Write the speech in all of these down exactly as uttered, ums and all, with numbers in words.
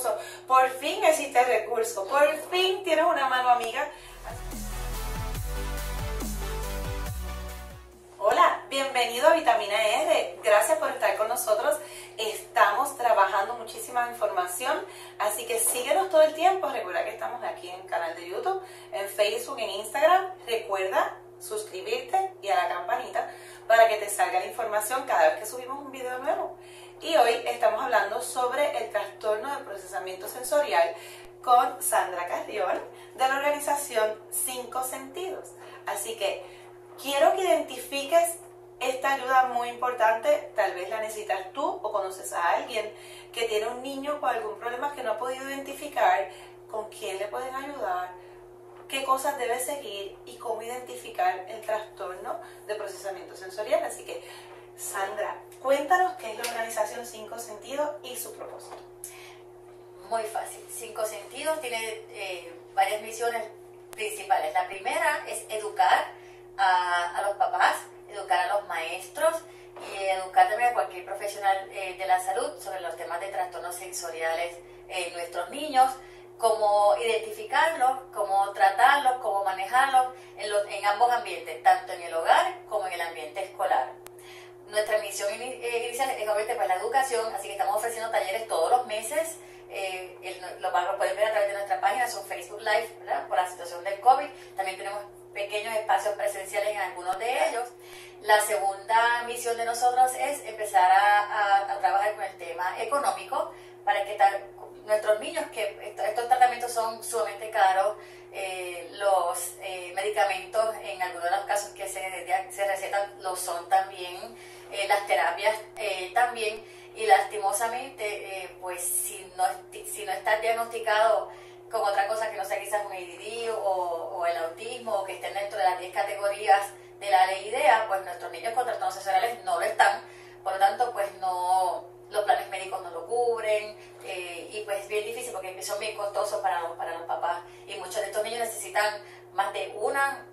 Por fin existe recurso, por fin tienes una mano amiga. Hola, bienvenido a Vitamina R. Gracias por estar con nosotros. Estamos trabajando muchísima información, así que síguenos todo el tiempo. Recuerda que estamos aquí en el canal de YouTube, en Facebook, en Instagram. Recuerda suscribirte y a la campanita para que te salga la información cada vez que subimos un video nuevo. Y hoy estamos hablando sobre el trastorno de procesamiento sensorial con Sandra Carrión de la organización Cinco Sentidos. Así que quiero que identifiques esta ayuda muy importante. Tal vez la necesitas tú o conoces a alguien que tiene un niño con algún problema que no ha podido identificar, con quién le pueden ayudar, qué cosas debe seguir y cómo identificar el trastorno de procesamiento sensorial. Así que, Sandra, cuéntanos qué es la organización Cinco Sentidos y su propósito. Muy fácil. Cinco Sentidos tiene eh, varias misiones principales. La primera es educar a, a los papás, educar a los maestros y educar también a cualquier profesional eh, de la salud sobre los temas de trastornos sensoriales en nuestros niños, cómo identificarlos, cómo tratarlos, cómo manejarlos en, los, en ambos ambientes, tanto en el hogar como en el ambiente escolar. Nuestra misión inicial es obviamente pues, la educación, así que estamos ofreciendo talleres todos los meses. Eh, el, lo, lo pueden ver a través de nuestra página, son Facebook Live, ¿verdad? Por la situación del COVID. También tenemos pequeños espacios presenciales en algunos de ellos. La segunda misión de nosotros es empezar a, a, a trabajar con el tema económico para que tal, nuestros niños, que estos, estos tratamientos son sumamente caros, eh, los eh, medicamentos en algunos de los casos que se, se recetan lo son también, eh, las terapias eh, también, y lastimosamente eh, pues si no, si no está diagnosticado con otra cosa que no sea quizás un A D D o, o el autismo, o que estén dentro de las diez categorías de la ley IDEA, pues nuestros niños con trastornos sensoriales no lo están, por lo tanto pues no, los planes médicos no lo cubren, eh, y pues es bien difícil porque son bien costosos para los, para los papás, y muchos de estos niños necesitan más de una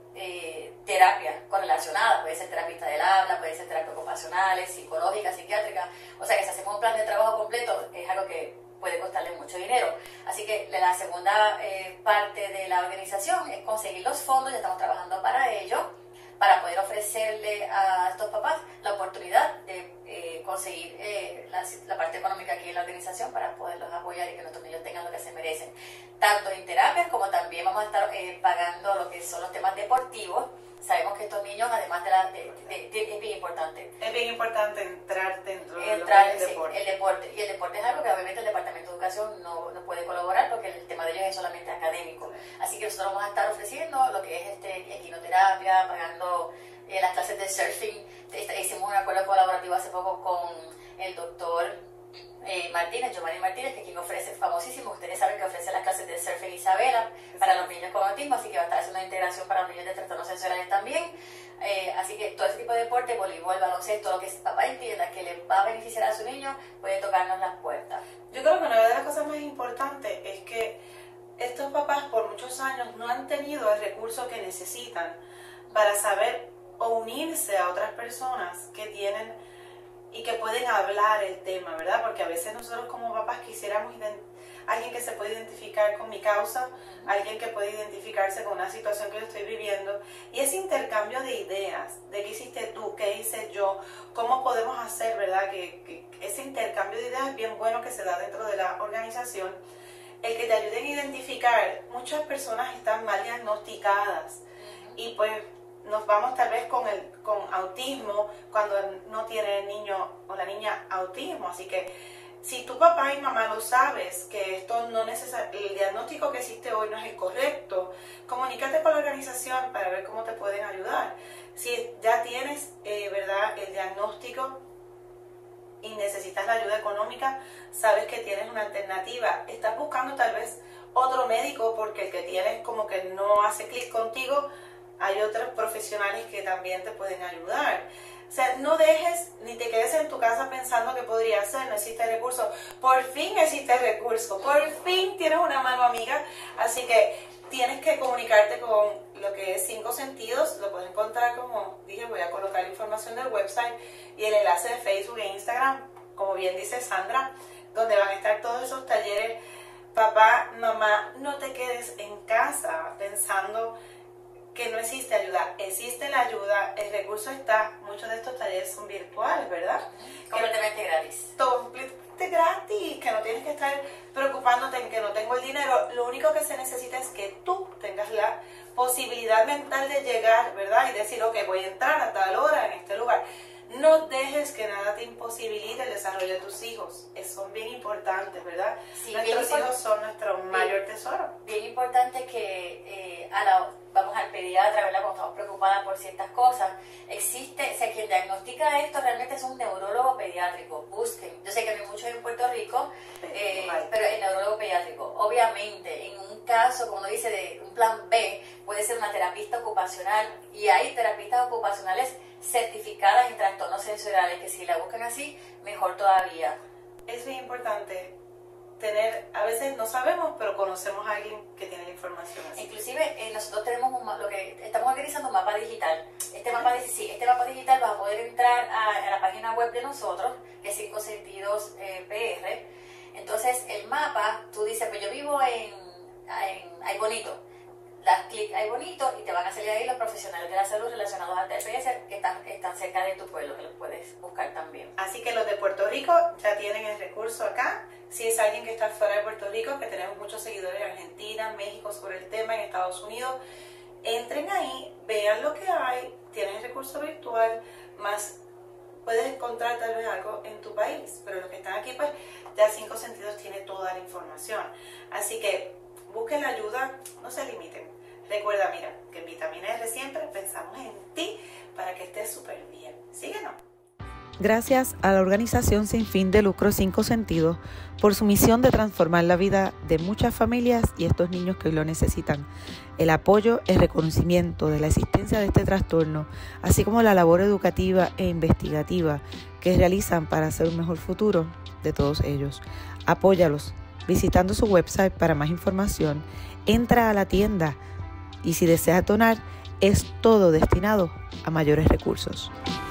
eh, terapia correlacionada, puede ser terapista del habla, puede ser terapia ocupacionales, psicológica, psiquiátrica, o sea que si hacemos un plan de trabajo completo es algo que puede costarle mucho dinero. Así que la segunda eh, parte de la organización es conseguir los fondos, ya estamos trabajando para ello, para poder ofrecerle a estos papás la oportunidad de eh, conseguir eh, la, la parte económica aquí en la organización para poderlos apoyar y que nuestros niños tengan lo que se merecen, tanto en terapias como también vamos a estar eh, pagando lo que son los temas deportivos. Sabemos que estos niños, además de la... De, de, de, es bien importante. Es bien importante entrar dentro de entrar, lo que es el sí, deporte. el deporte. Y el deporte es algo que obviamente el Departamento de Educación no, no puede colaborar porque el tema de ellos es solamente académico. Así que nosotros vamos a estar ofreciendo lo que es este, equinoterapia, pagando eh, las clases de surfing. Hicimos un acuerdo colaborativo hace poco con el doctor eh, Martínez, Giovanni Martínez, que quien ofrece, famosísimo, ustedes saben que ofrece las clases de surfing Isabela para los niños con autismo, así que va a estar haciendo una integración para los niños de trastornos sensoriales también. Eh, así que todo ese tipo de deporte, voleibol, baloncesto, lo que el papá entienda que le va a beneficiar a su niño, puede tocarnos las puertas. Yo creo que una de las cosas más importantes es que estos papás por muchos años no han tenido el recurso que necesitan para saber o unirse a otras personas que tienen y que pueden hablar el tema, ¿verdad? Porque a veces nosotros como papás quisiéramos alguien que se puede identificar con mi causa, alguien que puede identificarse con una situación que yo estoy viviendo, y ese intercambio de ideas, de qué hiciste tú, qué hice yo, cómo podemos hacer, ¿verdad? Que, que ese intercambio de ideas es bien bueno que se da dentro de la organización, el que te ayuden a identificar. Muchas personas están mal diagnosticadas y pues nos vamos tal vez con el con autismo cuando no tiene el niño o la niña autismo, así que si tu papá y mamá lo sabes, que esto no necesar, el diagnóstico que existe hoy no es el correcto, comunícate con la organización para ver cómo te pueden ayudar. Si ya tienes eh, verdad el diagnóstico y necesitas la ayuda económica, sabes que tienes una alternativa, estás buscando tal vez otro médico porque el que tienes como que no hace clic contigo, hay otros profesionales que también te pueden ayudar. O sea, no dejes ni te quedes en tu casa pensando que podría ser, no existe recurso. Por fin existe recurso, por fin tienes una mano amiga, así que tienes que comunicarte con lo que es Cinco Sentidos. Lo puedes encontrar, como dije, voy a colocar la información del website y el enlace de Facebook e Instagram, como bien dice Sandra, donde van a estar todos esos talleres. Papá, mamá, no te quedes en casa pensando que no existe ayuda. Existe la ayuda, el recurso está. Muchos de estos talleres son virtuales, ¿verdad? Completamente gratis. Completamente gratis, que no tienes que estar preocupándote en que no tengo el dinero. Lo único que se necesita es que tú tengas la posibilidad mental de llegar, ¿verdad? Y decir, ok, voy a entrar a tal hora en este lugar. No dejes que nada te imposibilite el desarrollo de tus hijos. Son bien importantes, ¿verdad? Sí, Nuestros hijos son nuestro bien, mayor tesoro. Bien importante que eh, a la, vamos al pediatra, ¿verdad? Cuando estamos preocupadas por ciertas cosas, existe, o sea, quien diagnostica esto realmente es un neurólogo pediátrico. Busquen. Yo sé que no hay muchos en Puerto Rico, eh, pero el neurólogo pediátrico. Obviamente, en un caso, como uno dice, de un plan B, puede ser una terapista ocupacional, y hay terapistas ocupacionales certificadas en trastornos sensoriales, que si la buscan así, mejor todavía. Es bien importante tener, a veces no sabemos, pero conocemos a alguien que tiene la información así. Inclusive eh, nosotros tenemos un, lo que estamos organizando un mapa digital. Este mapa, sí, este mapa digital vas a poder entrar a, a la página web de nosotros, que es Cinco Sentidos eh, P R. Entonces el mapa, tú dices, pues yo vivo en, en Ay Bonito. Das clic ahí bonito y te van a salir ahí los profesionales de la salud relacionados al T P S que están, están cerca de tu pueblo, que los puedes buscar también. Así que los de Puerto Rico ya tienen el recurso acá. Si es alguien que está fuera de Puerto Rico, que tenemos muchos seguidores en Argentina, México sobre el tema, en Estados Unidos, entren ahí, vean lo que hay, tienen el recurso virtual, más puedes encontrar tal vez algo en tu país. Pero los que están aquí, pues ya Cinco Sentidos tiene toda la información. Así que busquen la ayuda, no se limiten. Recuerda, mira, que en Vitamina R siempre pensamos en ti para que estés súper bien. Síguenos. Gracias a la organización sin fin de lucro Cinco Sentidos por su misión de transformar la vida de muchas familias y estos niños que hoy lo necesitan. El apoyo, el reconocimiento de la existencia de este trastorno, así como la labor educativa e investigativa que realizan para hacer un mejor futuro de todos ellos. Apóyalos visitando su website para más información. Entra a la tienda y si deseas donar, es todo destinado a mayores recursos.